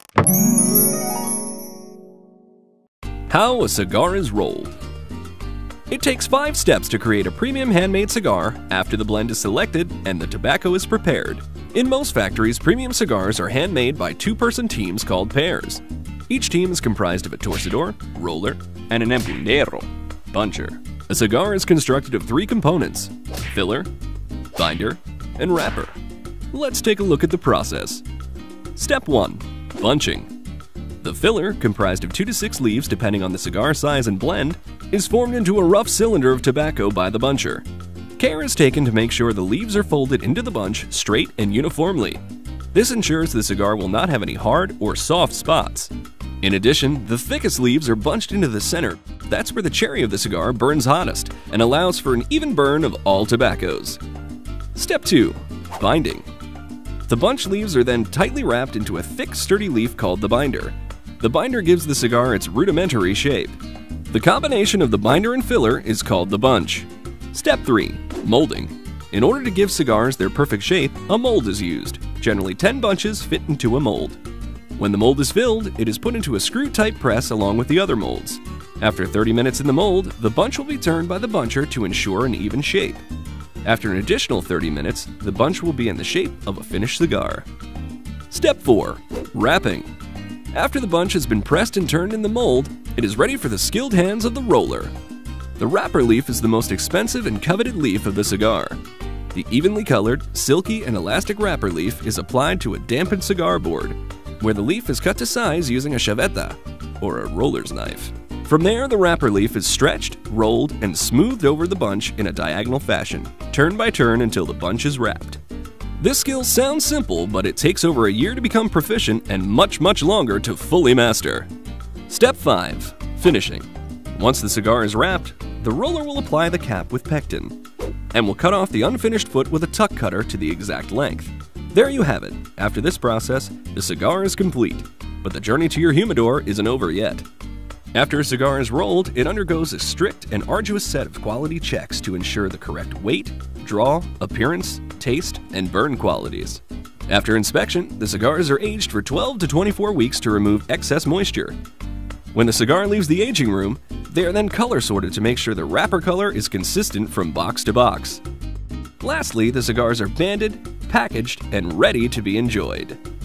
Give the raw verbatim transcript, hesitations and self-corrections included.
How a cigar is rolled. It takes five steps to create a premium handmade cigar after the blend is selected and the tobacco is prepared. In most factories, premium cigars are handmade by two-person teams called pairs. Each team is comprised of a torcedor, roller, and an empundero, buncher. A cigar is constructed of three components: filler, binder, and wrapper. Let's take a look at the process. Step one. Bunching. The filler, comprised of two to six leaves depending on the cigar size and blend, is formed into a rough cylinder of tobacco by the buncher. Care is taken to make sure the leaves are folded into the bunch straight and uniformly. This ensures the cigar will not have any hard or soft spots. In addition, the thickest leaves are bunched into the center. That's where the cherry of the cigar burns hottest and allows for an even burn of all tobaccos. Step two. Binding. The bunch leaves are then tightly wrapped into a thick, sturdy leaf called the binder. The binder gives the cigar its rudimentary shape. The combination of the binder and filler is called the bunch. Step three. Molding. In order to give cigars their perfect shape, a mold is used. Generally ten bunches fit into a mold. When the mold is filled, it is put into a screw-type press along with the other molds. After thirty minutes in the mold, the bunch will be turned by the buncher to ensure an even shape. After an additional thirty minutes, the bunch will be in the shape of a finished cigar. Step four. Wrapping. After the bunch has been pressed and turned in the mold, it is ready for the skilled hands of the roller. The wrapper leaf is the most expensive and coveted leaf of the cigar. The evenly colored, silky, and elastic wrapper leaf is applied to a dampened cigar board, where the leaf is cut to size using a chaveta, or a roller's knife. From there, the wrapper leaf is stretched, rolled, and smoothed over the bunch in a diagonal fashion, turn by turn until the bunch is wrapped. This skill sounds simple, but it takes over a year to become proficient and much, much longer to fully master. Step five. Finishing. Once the cigar is wrapped, the roller will apply the cap with pectin, and will cut off the unfinished foot with a tuck cutter to the exact length. There you have it. After this process, the cigar is complete, but the journey to your humidor isn't over yet. After a cigar is rolled, it undergoes a strict and arduous set of quality checks to ensure the correct weight, draw, appearance, taste, and burn qualities. After inspection, the cigars are aged for twelve to twenty-four weeks to remove excess moisture. When the cigar leaves the aging room, they are then color sorted to make sure the wrapper color is consistent from box to box. Lastly, the cigars are banded, packaged, and ready to be enjoyed.